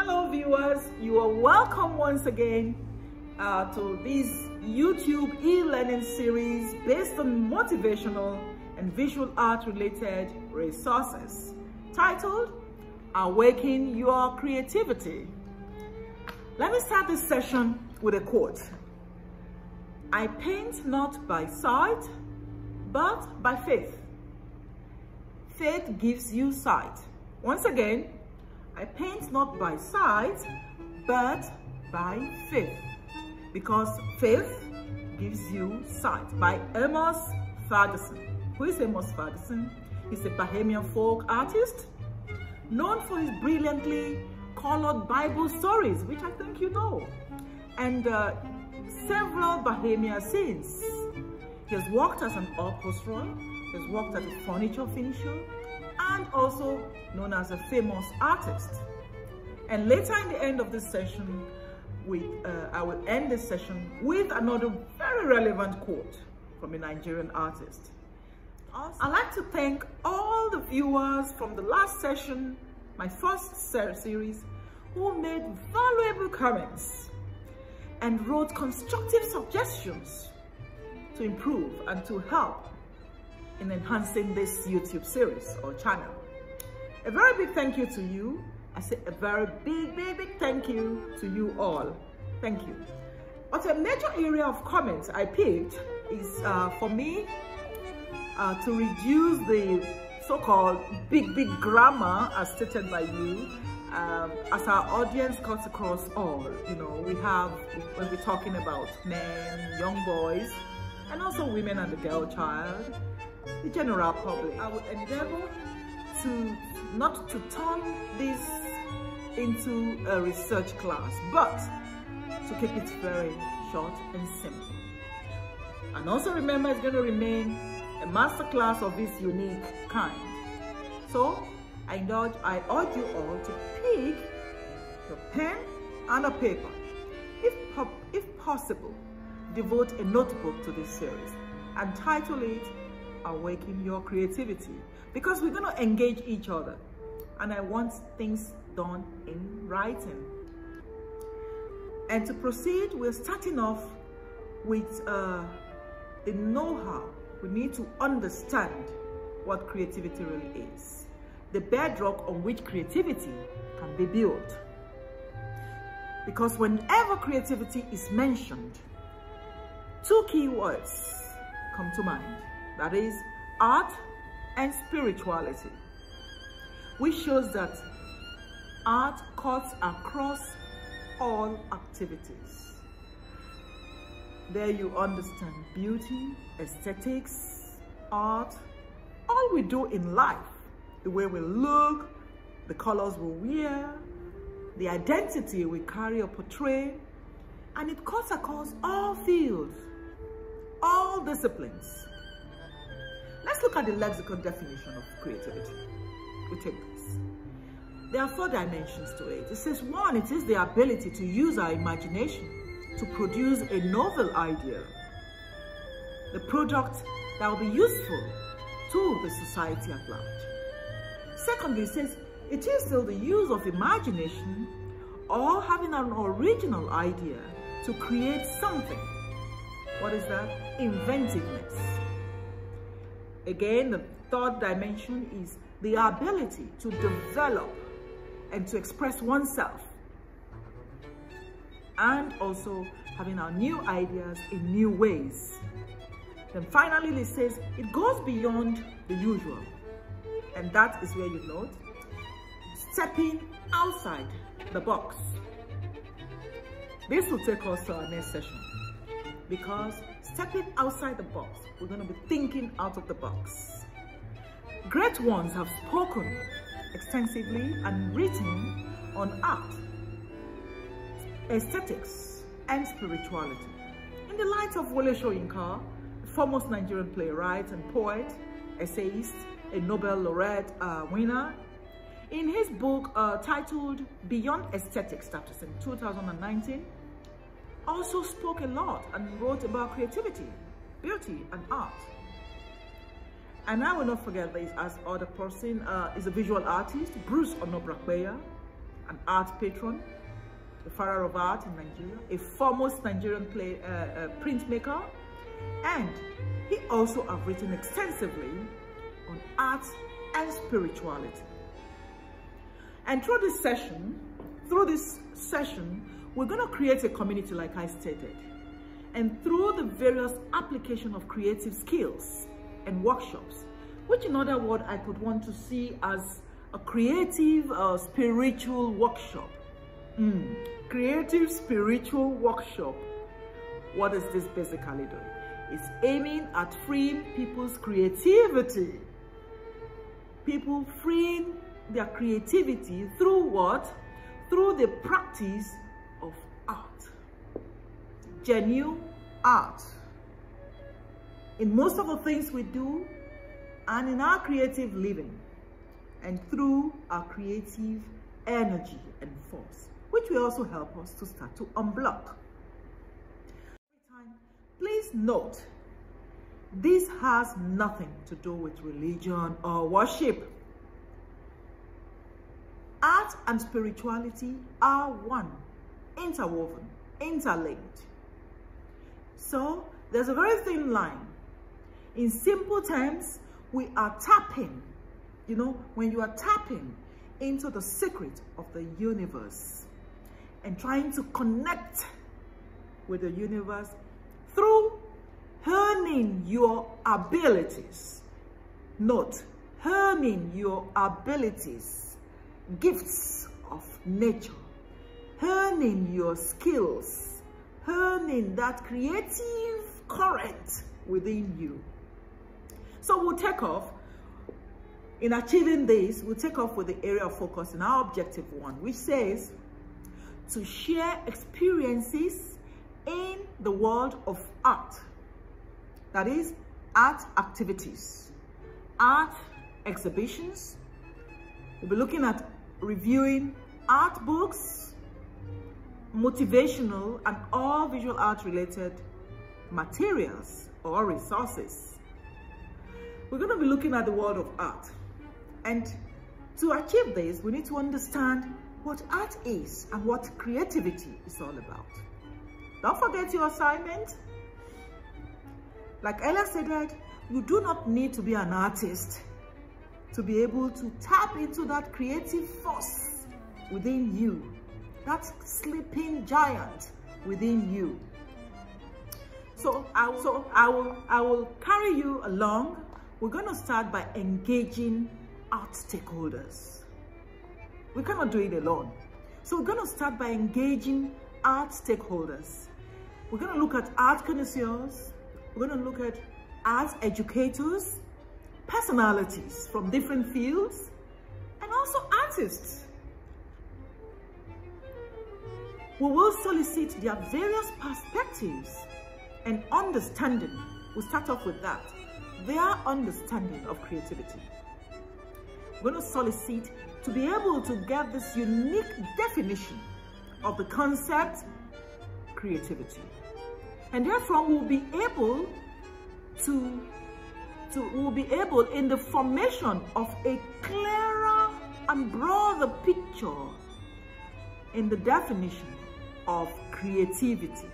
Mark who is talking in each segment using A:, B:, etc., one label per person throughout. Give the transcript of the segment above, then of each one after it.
A: Hello viewers, you are welcome once again to this YouTube e-learning series based on motivational and visual art related resources titled Awaken Your Creativity. Let me start this session with a quote. I paint not by sight, but by faith. Faith gives you sight. Once again, I paint not by sight, but by faith. Because faith gives you sight. By Amos Ferguson. Who is Amos Ferguson? He's a Bahamian folk artist, known for his brilliantly colored Bible stories, which I think you know, and several Bahamian scenes. He has worked as an upholsterer, he has worked as a furniture finisher, and also known as a famous artist. And later in the end of this session, I will end this session with another very relevant quote from a Nigerian artist. I'd like to thank all the viewers from the last session, my first series, who made valuable comments and wrote constructive suggestions to improve and to help in enhancing this YouTube series or channel. A very big thank you to you. I say a very big thank you to you all. Thank you. But a major area of comments I picked is for me to reduce the so-called big grammar as stated by you, as our audience cuts across all. You know, we have, when we're talking about men, young boys, and also women and the girl child, the general public. I would endeavor to not to turn this into a research class, but to keep it very short and simple. And also remember, it's going to remain a master class of this unique kind. So I urge you all to pick your pen and a paper. If possible, devote a notebook to this series and title it Awaken Your Creativity, because we're going to engage each other and I want things done in writing. And to proceed, we're starting off with the know-how. We need to understand what creativity really is, the bedrock on which creativity can be built. Because whenever creativity is mentioned, two key words come to mind. That is art and spirituality, which shows that art cuts across all activities. There you understand beauty, aesthetics, art, all we do in life, the way we look, the colors we wear, the identity we carry or portray, and it cuts across all fields, all disciplines. Let's look at the lexical definition of creativity. We take this. There are 4 dimensions to it. It says, 1, it is the ability to use our imagination to produce a novel idea, the product that will be useful to the society at large. Secondly, it says, it is still the use of imagination or having an original idea to create something. What is that? Inventiveness. Again, the 3rd dimension is the ability to develop and to express oneself, and also having our new ideas in new ways. Then finally, it says it goes beyond the usual, and that is where you note stepping outside the box. This will take us to our next session, because stepping outside the box, we're going to be thinking out of the box. Great ones have spoken extensively and written on art, aesthetics, and spirituality. In the light of Wole Soyinka, the foremost Nigerian playwright and poet, essayist, a Nobel laureate winner, in his book titled Beyond Aesthetics, that was in 2019, also spoke a lot and wrote about creativity, beauty, and art. And I will not forget this as other person is a visual artist, Bruce Onobrakbeya, an art patron, the father of art in Nigeria, a foremost Nigerian printmaker, and he also has written extensively on art and spirituality. And through this session, we're going to create a community like I stated. And through the various application of creative skills and workshops, which in other words I could want to see as a creative spiritual workshop. Creative spiritual workshop. What is this basically doing? It's aiming at freeing people's creativity. People freeing their creativity through what? Through the practice of art. Genuine art. In most of the things we do and in our creative living, and through our creative energy and force, which will also help us to start to unblock. Please note, this has nothing to do with religion or worship. Art and spirituality are one, interwoven, interlinked. So there's a very thin line. In simple terms, we are tapping, when you are tapping into the secret of the universe and trying to connect with the universe through honing your abilities. Note, honing your abilities, gifts of nature, honing your skills, honing that creative current within you. So we'll take off. In achieving this, we'll take off with the area of focus in our objective 1, which says to share experiences in the world of art. That is, art activities, art exhibitions. We'll be looking at reviewing art books, motivational and all visual art related materials or resources. We're going to be looking at the world of art. And to achieve this, we need to understand what art is and what creativity is all about. Don't forget your assignment. Like Ella said, you do not need to be an artist to be able to tap into that creative force within you, that sleeping giant within you. So I will carry you along. We're going to start by engaging art stakeholders. We cannot do it alone. So we're going to start by engaging art stakeholders. We're going to look at art connoisseurs. We're going to look at art educators, personalities from different fields, and also artists. We will solicit their various perspectives and understanding. We'll start off with that. Their understanding of creativity. We're going to solicit to be able to get this unique definition of the concept creativity. And therefore we'll be able in the formation of a clearer and broader picture in the definition of creativity.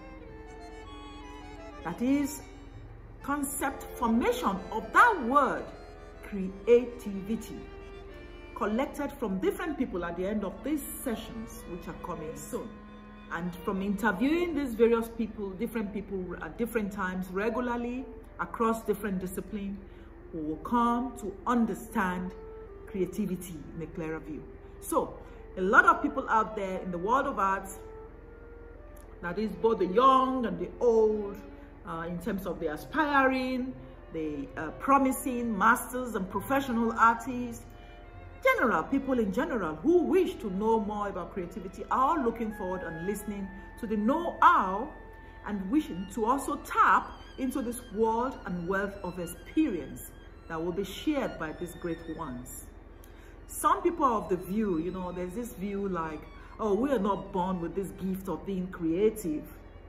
A: That is, concept formation of that word, creativity, collected from different people at the end of these sessions, which are coming soon. And from interviewing these various people, different people at different times, regularly, across different disciplines, we will come to understand creativity in a clearer view. So, a lot of people out there in the world of arts, that is both the young and the old, in terms of the aspiring, the promising masters and professional artists, people in general who wish to know more about creativity are looking forward and listening to the know-how and wishing to also tap into this world and wealth of experience that will be shared by these great ones. Some people are of the view, there's this view like, oh, we are not born with this gift of being creative.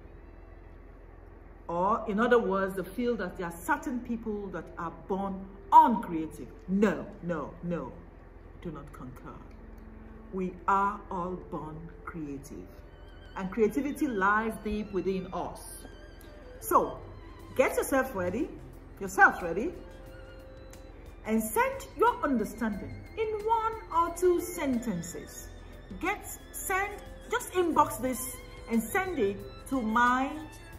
A: Or, in other words, the feel that there are certain people that are born uncreative. No, do not concur. we are all born creative, and creativity lies deep within us. So get yourselves ready, and send your understanding in 1 or 2 sentences. Just inbox this and send it to my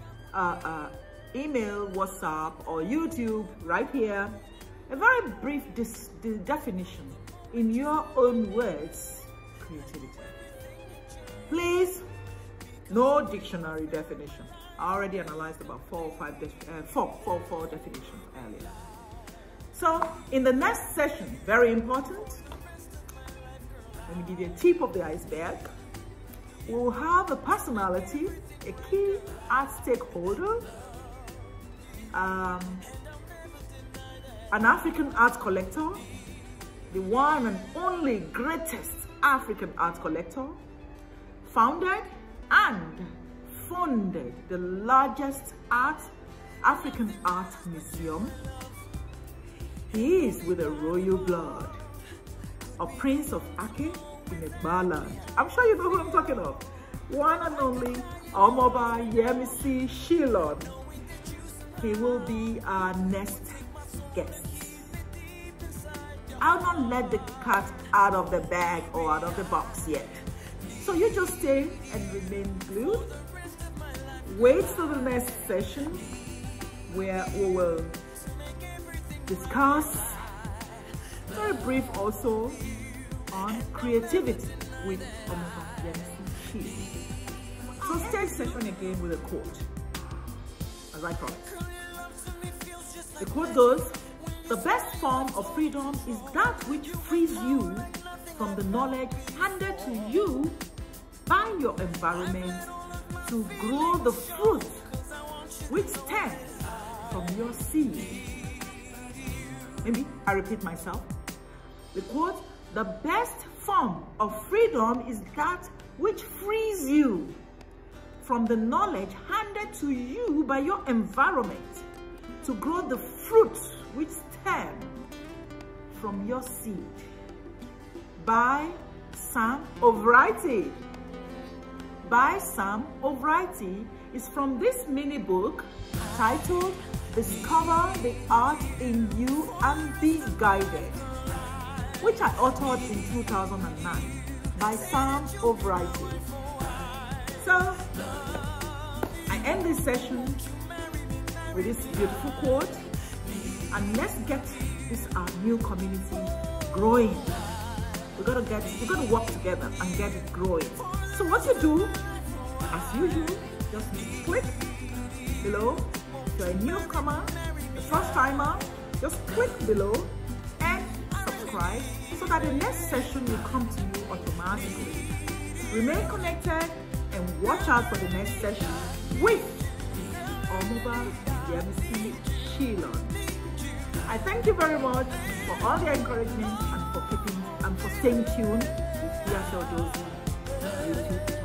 A: email, WhatsApp, or YouTube right here. A very brief definition in your own words, creativity. Please, no dictionary definition. I already analyzed about 4 definitions earlier. So in the next session, very important, let me give you a tip of the iceberg. We'll have a personality, a key art stakeholder, an African art collector, the one and only greatest African art collector, founded and funded the largest African art museum. He is with a royal blood, a prince of Ake in a barland. I'm sure you know who I'm talking of. One and only Omoba YEMISI SHYLLON. He will be our next guest. I'll not let the cat out of the bag or out of the box yet. So you just stay and remain glued. Wait till the next session where we will discuss very brief also on creativity with Omoba YEMISI SHYLLON. So stay session again with a quote, as I promised. The quote goes, "The best form of freedom is that which frees you from the knowledge handed to you by your environment to grow the fruit which stems from your seed." Maybe I repeat myself. The quote, "The best form of freedom is that which frees you from the knowledge handed to you by your environment to grow the fruit which stem from your seed." By Sam Odozi. By Sam Odozi is from this mini book titled "Discover the Art in You and Be Guided," which I authored in 2009 by Sam Odozi. So I end this session with this beautiful quote, and let's get this our new community growing. We're gonna work together and get it growing. So what you do, as usual, just click below. If you're a newcomer, a first timer, just click below and subscribe so that the next session will come to you automatically. Remain connected and watch out for the next session with Omoba YEMISI SHYLLON. I thank you very much for all the encouragement and for staying tuned with Iyase Odozi YouTube.